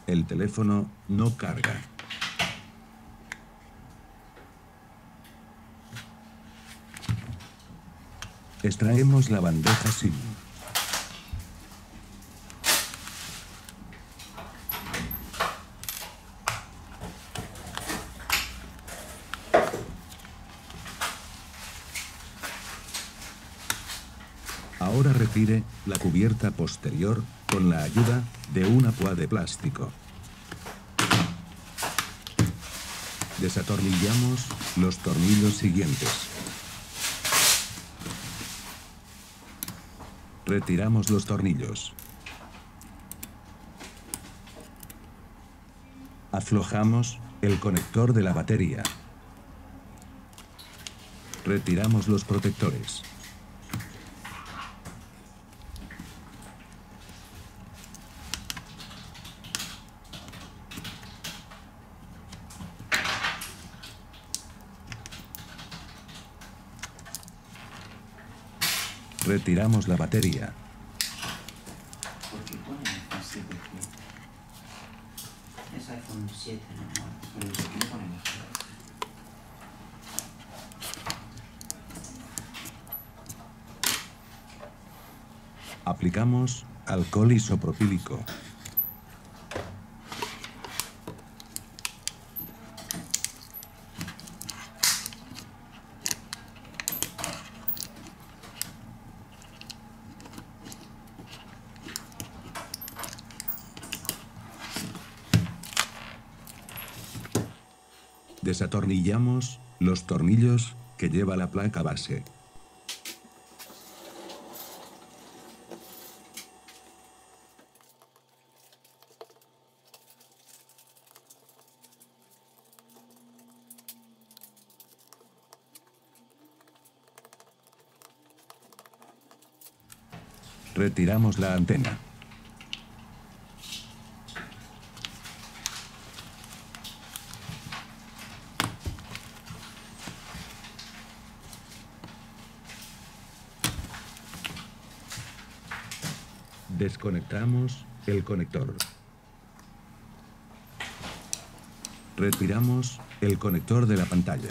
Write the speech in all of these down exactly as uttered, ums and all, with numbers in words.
El teléfono no carga. Extraemos la bandeja SIM. Ahora retire la cubierta posterior con la ayuda de una púa de plástico. Desatornillamos los tornillos siguientes. Retiramos los tornillos. Aflojamos el conector de la batería. Retiramos los protectores. Retiramos la batería. ¿Por qué ponen iPhone siete? Es iPhone siete normal, pero ¿por qué ponen esto? Aplicamos alcohol isopropílico. Desatornillamos los tornillos que lleva la placa base. Retiramos la antena. Desconectamos el conector. Retiramos el conector de la pantalla.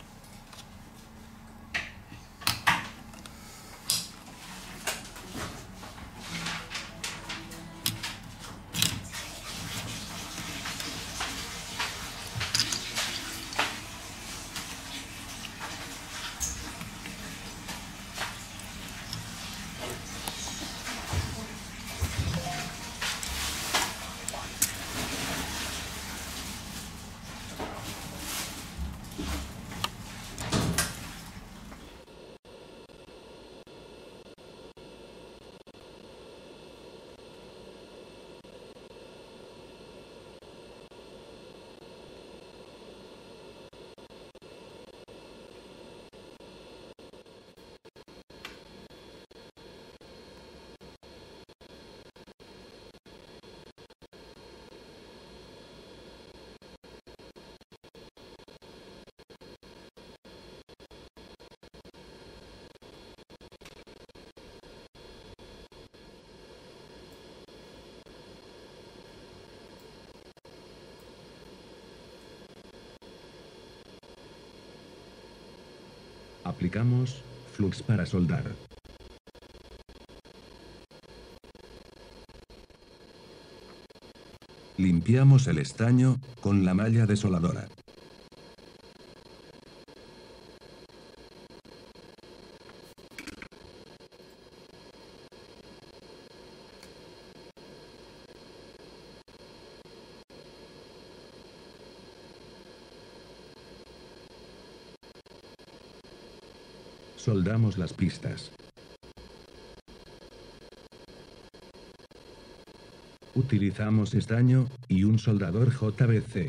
Aplicamos flux para soldar. Limpiamos el estaño con la malla desoladora. Soldamos las pistas. Utilizamos estaño y un soldador J B C.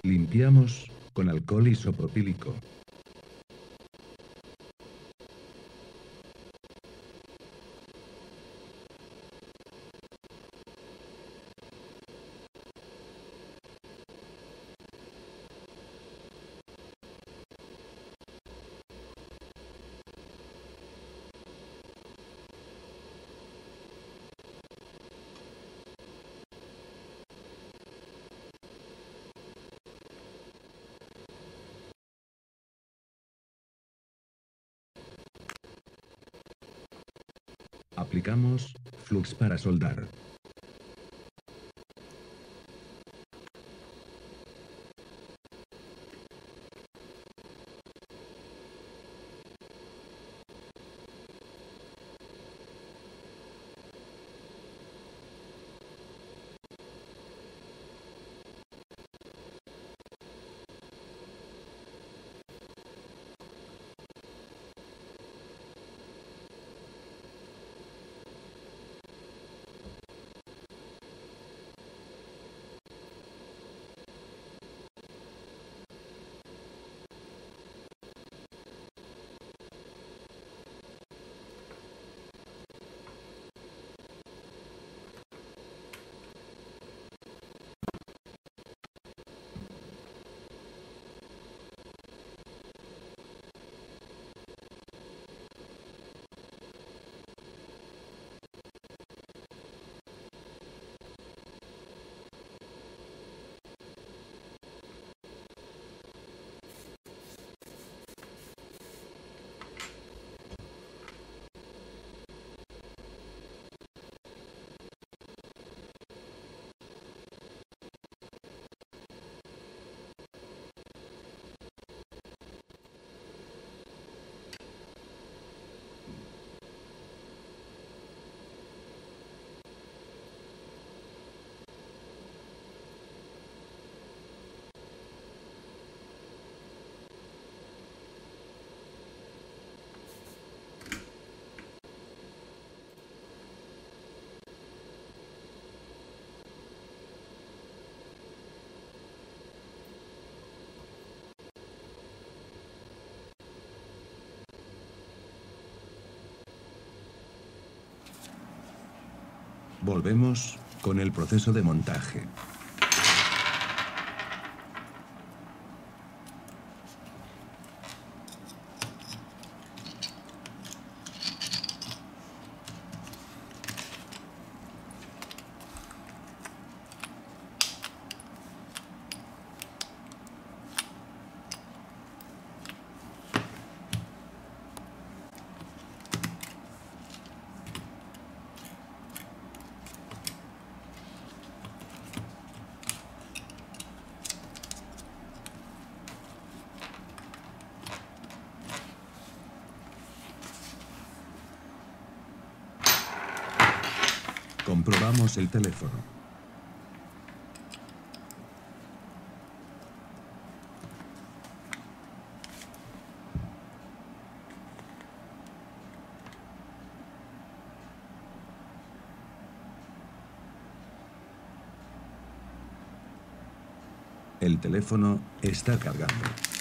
Limpiamos con alcohol isopropílico. Aplicamos flux para soldar. Volvemos con el proceso de montaje. Comprobamos el teléfono. El teléfono está cargando.